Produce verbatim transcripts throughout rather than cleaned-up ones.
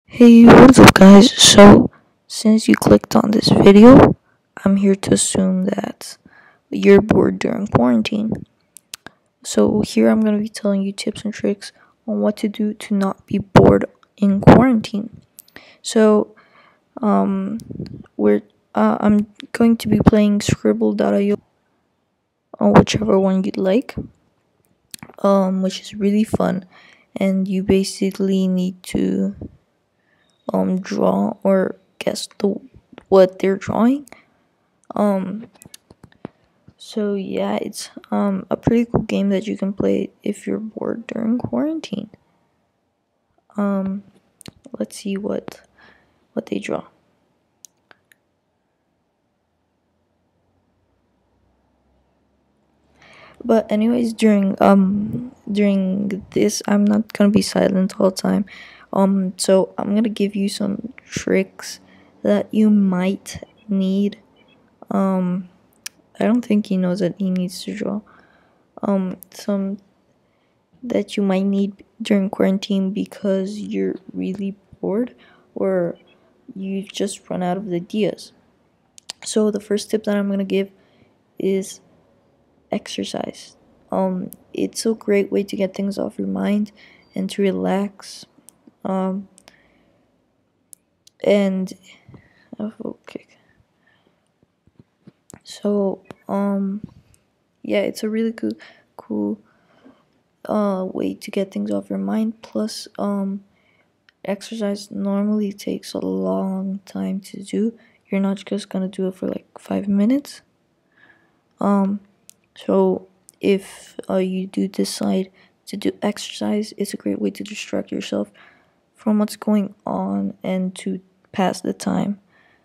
Hey, what's up, guys? So, since you clicked on this video, I'm here to assume that you're bored during quarantine. So, here I'm going to be telling you tips and tricks on what to do to not be bored in quarantine. So, um, we're uh, I'm going to be playing Scribble dot i o on whichever one you'd like, um, which is really fun, and you basically need to um draw or guess the what they're drawing. Um, so yeah, it's um a pretty cool game that you can play if you're bored during quarantine. Um, let's see what what they draw. But anyways, during um during this, I'm not gonna be silent all the time. Um, so I'm gonna give you some tricks that you might need. Um, I don't think he knows that he needs to draw. Um, some that you might need during quarantine because you're really bored or you just run out of ideas. So the first tip that I'm going to give is exercise. Um it's a great way to get things off your mind and to relax. Um and oh, okay. So um yeah, it's a really cool cool uh way to get things off your mind. Plus um exercise normally takes a long time to do. You're not just gonna do it for like five minutes. Um, so if uh, you do decide to do exercise, it's a great way to distract yourself from what's going on and to pass the time.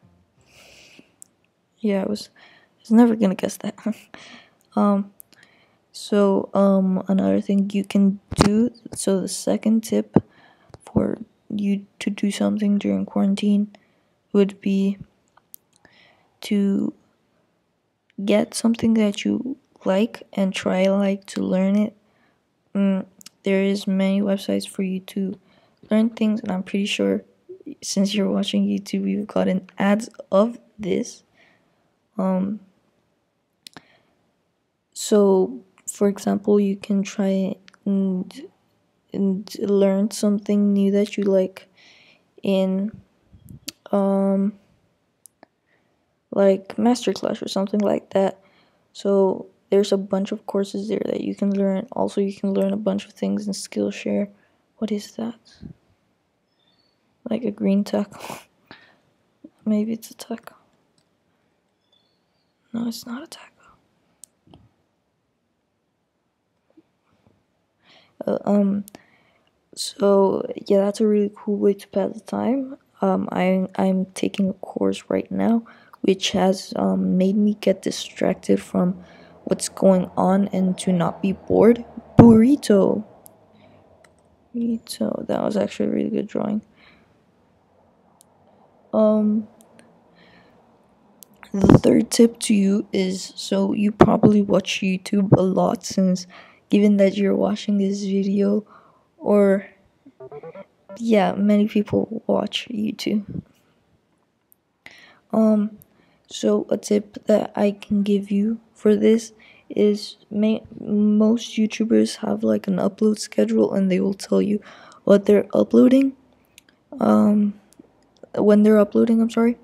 Yeah, I was, I was never gonna guess that. um, so um, another thing you can do. So the second tip for you to do something during quarantine would be to get something that you like and try like to learn it. Mm, there is many websites for you to learn things, and I'm pretty sure since you're watching YouTube, you've gotten ads of this. Um, so for example, you can try and, and learn something new that you like in um like masterclass or something like that. So there's a bunch of courses there that you can learn. Also, you can learn a bunch of things in Skillshare. What is that? Like a green tackle? Maybe it's a tackle. No, it's not a tackle. Uh, um. So yeah, that's a really cool way to pass the time. Um, I I'm taking a course right now, which has um made me get distracted from what's going on and to not be bored. Burrito. Burrito. That was actually a really good drawing. Um, the third tip to you is, so you probably watch YouTube a lot, since given that you're watching this video, or yeah, many people watch YouTube. Um, so a tip that I can give you for this is, may, most YouTubers have like an upload schedule, and they will tell you what they're uploading. Um, when they're uploading, I'm sorry.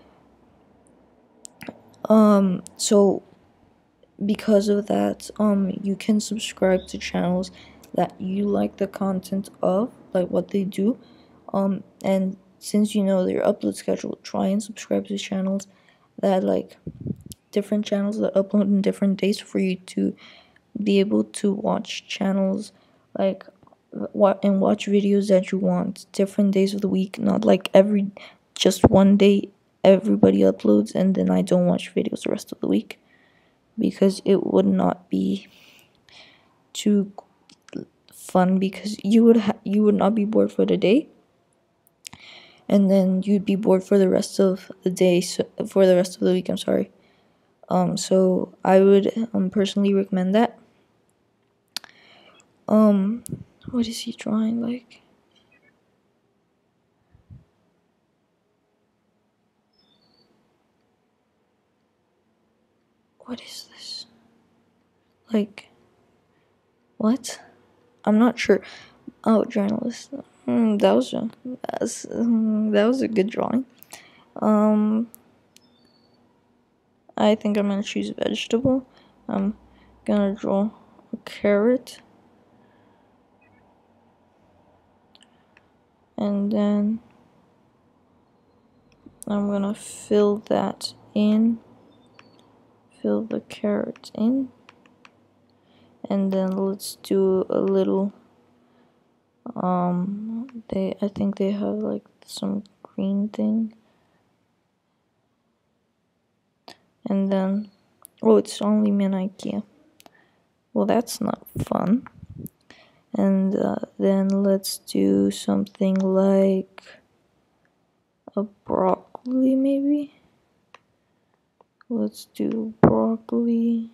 Um, so because of that, um, you can subscribe to channels that you like the content of, like what they do. Um, and since you know their upload schedule, try and subscribe to channels that like different channels that upload in different days, for you to be able to watch channels like what and watch videos that you want different days of the week, not like every just one day everybody uploads and then I don't watch videos the rest of the week, because it would not be too fun, because you would ha- you would not be bored for the day, and then you'd be bored for the rest of the day, so, for the rest of the week, I'm sorry. Um so I would um personally recommend that. Um what is he drawing like? What is this? Like, what? I'm not sure. Oh, journalist. Mm, that was a that's, um, that was a good drawing. Um, I think I'm gonna choose vegetable. I'm gonna draw a carrot, and then I'm gonna fill that in. Fill the carrot in, and then let's do a little. Um, they I think they have like some green thing, and then oh, it's only me and IKEA. Well, that's not fun. And uh, then let's do something like a broccoli, maybe. Let's do broccoli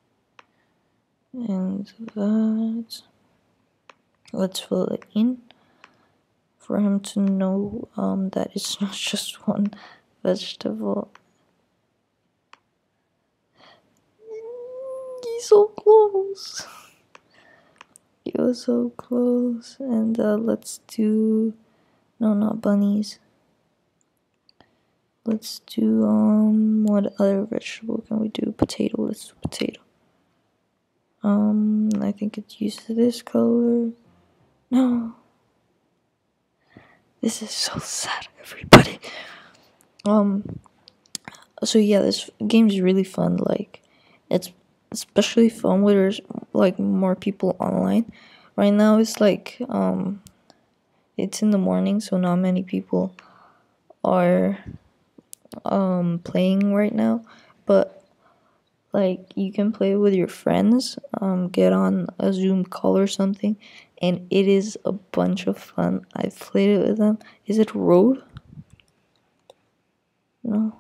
and that. Let's fill it in for him to know um, that it's not just one vegetable. He's so close. He was so close. And uh, let's do no, not bunnies. Let's do um. What other vegetable can we do? Potato. Let's do potato. Um, I think it's used to this color. No. This is so sad, everybody. Um. So yeah, this game is really fun. Like, it's especially fun when there's like more people online. Right now, it's like um, it's in the morning, so not many people are um playing right now. But like, you can play with your friends. Um, get on a Zoom call or something, and it is a bunch of fun. I've played it with them. Is it Road? No.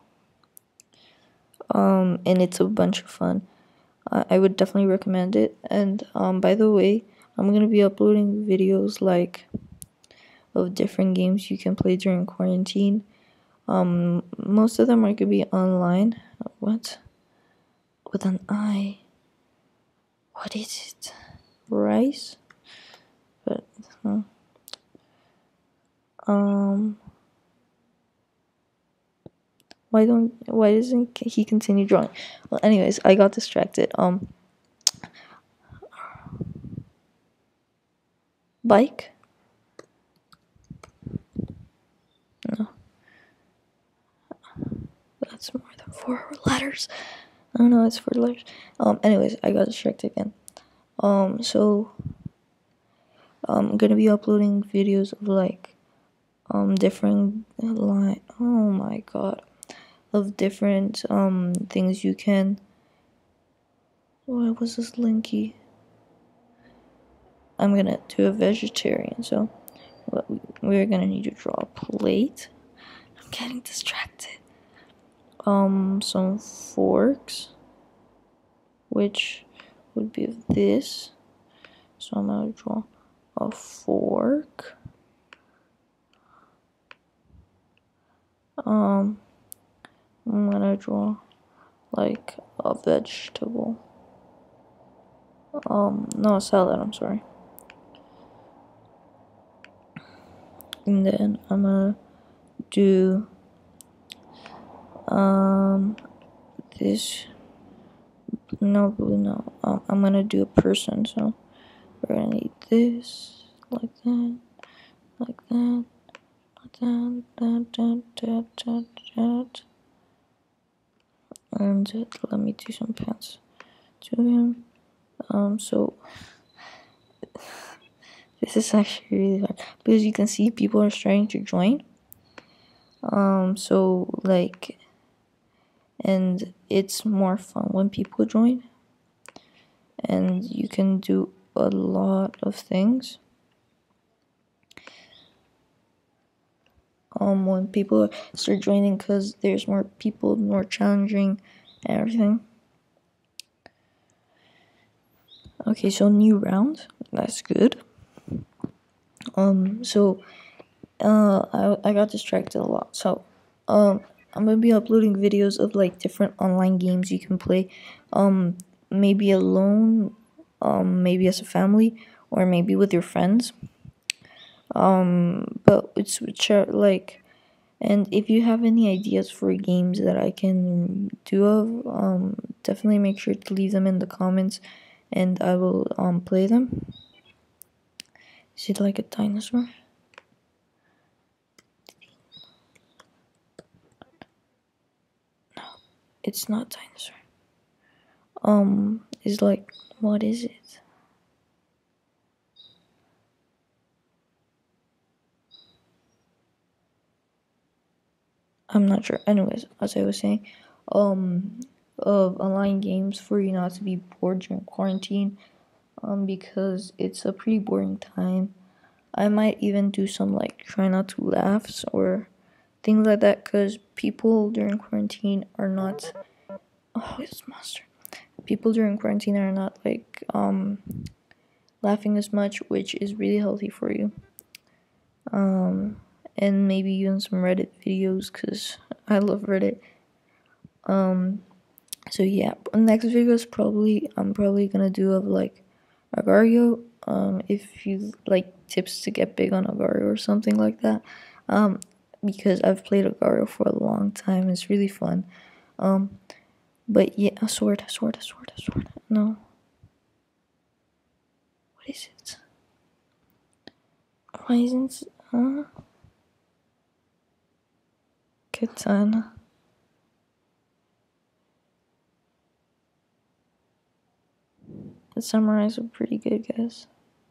Um, and it's a bunch of fun. Uh, I would definitely recommend it. And um, by the way, I'm gonna be uploading videos like of different games you can play during quarantine. Um, most of them are gonna be online. What? With an I. What is it? Rice? But huh. um. Why don't why doesn't he continue drawing? Well, anyways, I got distracted. Um, bike. No, that's more than four letters. I don't know. It's four letters. Um, anyways, I got distracted again. Um, so I'm gonna be uploading videos of like um different line. Oh my god, of different um things you can. What was this linky? I'm gonna do a vegetarian, so we're gonna need to draw a plate. I'm getting distracted. Um, some forks, which would be this. So I'm gonna draw a fork. Um, I'm gonna draw like a vegetable. Um, no, a salad. I'm sorry. And then I'm gonna do um this. No, blue. No. Um, I'm gonna do a person. So we're gonna need this, like that, like that, like that, that, that, that, that, that. And let me do some pants to him. Um, so this is actually really hard because you can see people are starting to join. Um, so like, and it's more fun when people join, and you can do a lot of things. Um, when people start joining, because there's more people, more challenging, and everything. Okay, so new round. That's good. Um, so uh, I I got distracted a lot. So um, I'm gonna be uploading videos of like different online games you can play, um, maybe alone, um, maybe as a family, or maybe with your friends. Um, but it's which are like, and if you have any ideas for games that I can do of, um, definitely make sure to leave them in the comments, and I will um play them. Is it like a dinosaur? No, it's not dinosaur. Um, it's like, what is it? I'm not sure. Anyways, as I was saying, um, of online games for you not to be bored during quarantine, um, because it's a pretty boring time. I might even do some like try not to laughs or things like that, because people during quarantine are not. Oh, it's monster. People during quarantine are not like um laughing as much, which is really healthy for you. Um, and maybe even some Reddit videos, because I love Reddit. Um, so yeah, next video is probably I'm probably gonna do of like Agario. Um, if you like tips to get big on Agario or something like that. Um, because I've played Agario for a long time. It's really fun. Um, but yeah, a sword, a sword, a sword, a sword. No. What is it? Why isn't it? Huh? Katana. The samurais are pretty good, guys.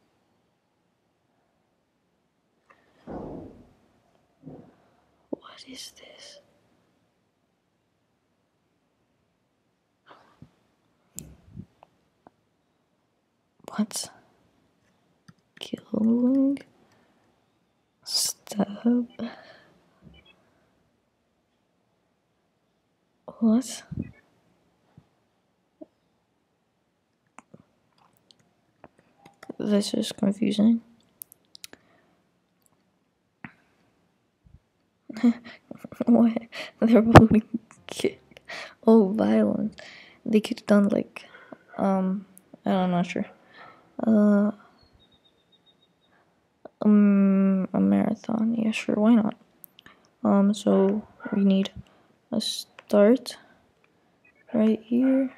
What is this? What? Killing? Stab? What? This is confusing. What? They're voting kid. Oh, violent. They could have done like, um, I'm not sure. Uh, um, a marathon. Yeah, sure. Why not? Um, so we need a start right here.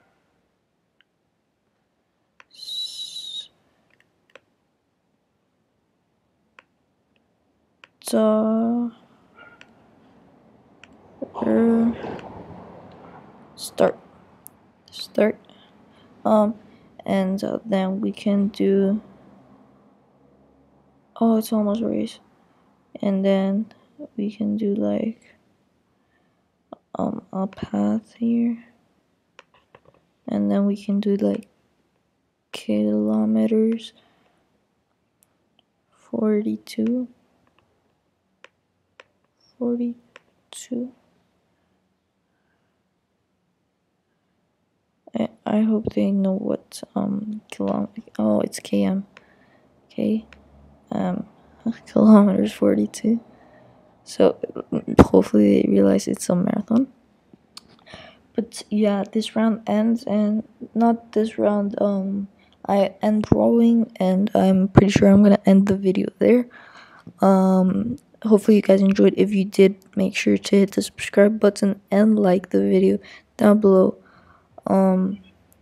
So, uh, start, start. Um, and uh, then we can do. Oh, it's almost race, and then we can do like um a path here, and then we can do like kilometers. Forty-two. Forty-two. I, I hope they know what um kilometer. Oh, it's km. Okay. Um, kilometers forty-two. So hopefully they realize it's a marathon. But yeah, this round ends, and not this round. Um, I end drawing, and I'm pretty sure I'm gonna end the video there. Um, hopefully you guys enjoyed. If you did, make sure to hit the subscribe button and like the video down below. Um,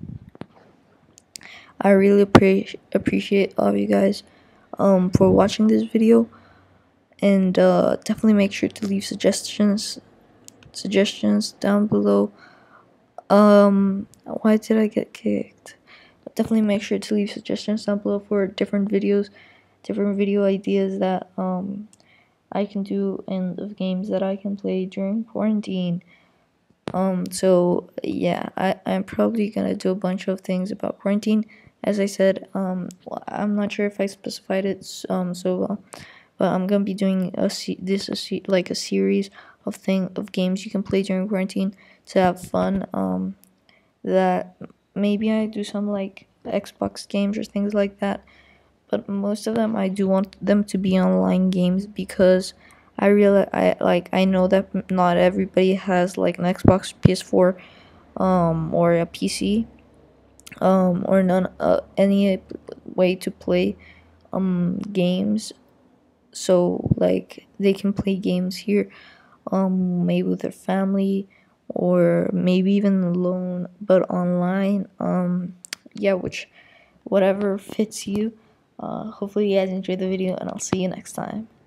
I really appreciate appreciate all of you guys um for watching this video, and uh, definitely make sure to leave suggestions suggestions down below. Um, why did I get kicked? Definitely make sure to leave suggestions down below for different videos, different video ideas that um I can do, and of games that I can play during quarantine. Um, so yeah, I I'm probably gonna do a bunch of things about quarantine. As I said, um, I'm not sure if I specified it um so well, but I'm gonna be doing a this a like a series of thing of games you can play during quarantine to have fun. Um, that maybe I do some like Xbox games or things like that, but most of them I do want them to be online games, because I realize I like I know that not everybody has like an Xbox, P S four, um, or a P C, um, or none uh, any way to play um games. So like they can play games here, um, maybe with their family or maybe even alone, but online. Um, yeah, which whatever fits you. Uh, hopefully you guys enjoyed the video, and I'll see you next time.